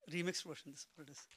remixed version. This is what it is.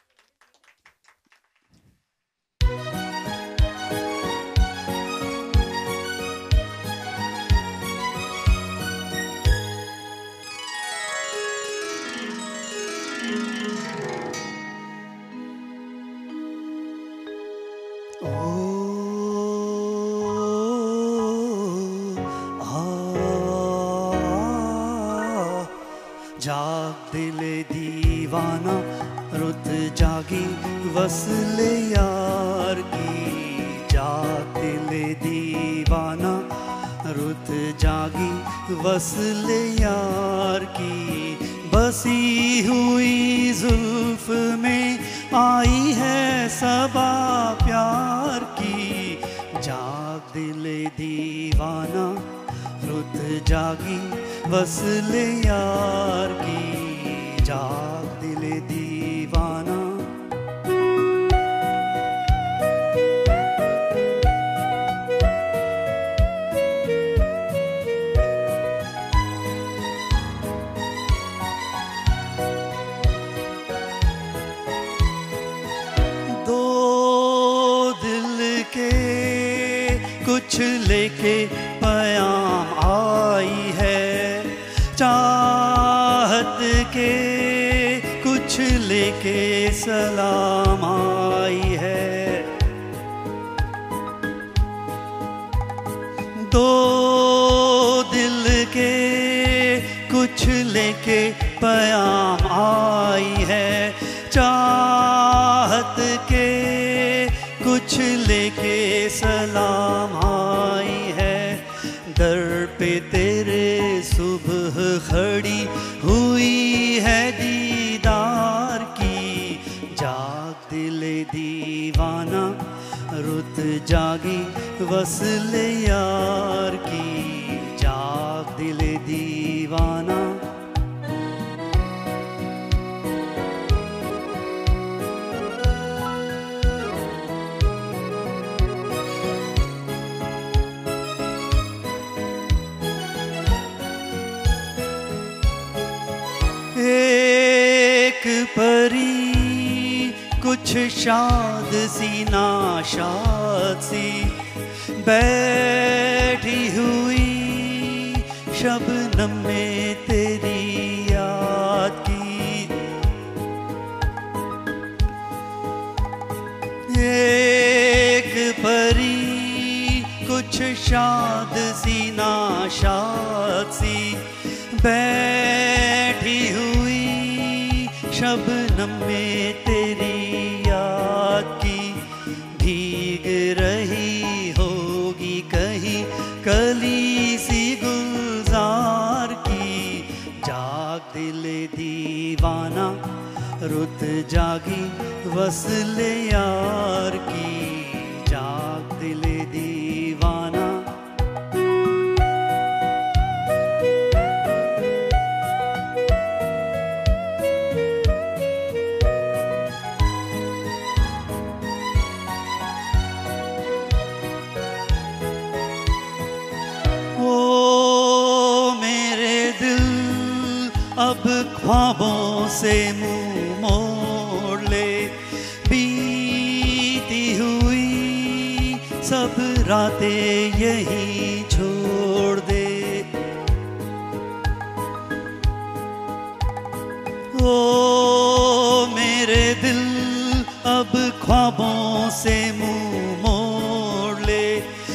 जाग दिले दीवाना रुत जागी वसले यार की। जाग दिले दीवाना रुत जागी वसले यार की। बसी हुई जुल्फ में आई है सबा प्यार की। जाग दिले दीवाना रुत जागी वसले यार की। जाग दिले दीवाना। दो दिल के कुछ लेके पयाम आई है। चाहत के कुछ लेके सलाम आई है। दो दिल के कुछ लेके पयाम आई है। चाहत के कुछ लेके सलाम आई है। दर पे तेरे सुबह खड़ी हुई है दीदार की। जाग दिले दीवाना रुत जागी वसले यार की। जाग दिले दीवाना। एक परी कुछ शाद सी नाशाद सी बैठी हुई शबनम में तेरी याद की। एक परी कुछ शाद सी नाशाद सी बैठी हुई शबनम में तेरी याद की। भीग रही होगी कहीं कली सी गुलजार की। जाग दिले दीवाना रुत जागी वसले यार की। जाग दिले दीवाना। अब ख्वाबों से मुंह मोड़ ले। बीती हुई सब रातें यही छोड़ दे। ओ मेरे दिल अब ख्वाबों से मुंह मोड़ ले।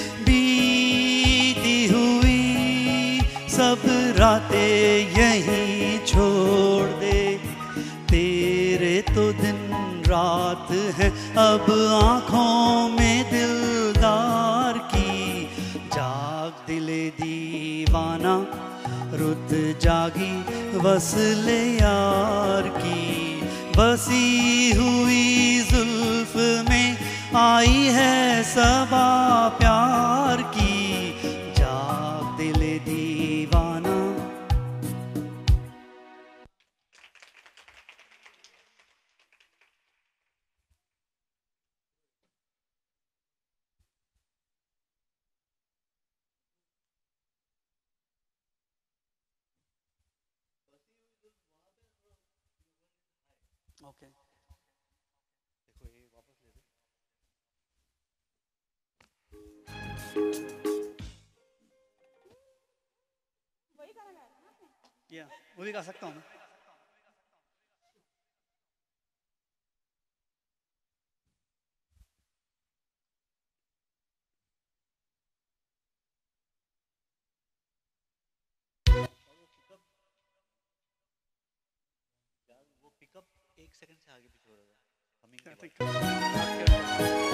बीती हुई सब रातें यही छोड़ दे। तेरे तो दिन रात है अब आँखों में दिलदार की। जाग दिले दीवाना रुत जागी वसले यार की। बसी हुई जुल्फ में आई है सबा प्यार की। जाग दिले दीवाना। ओके देखो ये वापस ले दो। वही गाना गाया था ना आपने? या वो भी गा सकता हूँ मैं। यार वो पिकअप 1 सेकंड से आगे पीछे हो रहा था, हमिंग I के think बाद।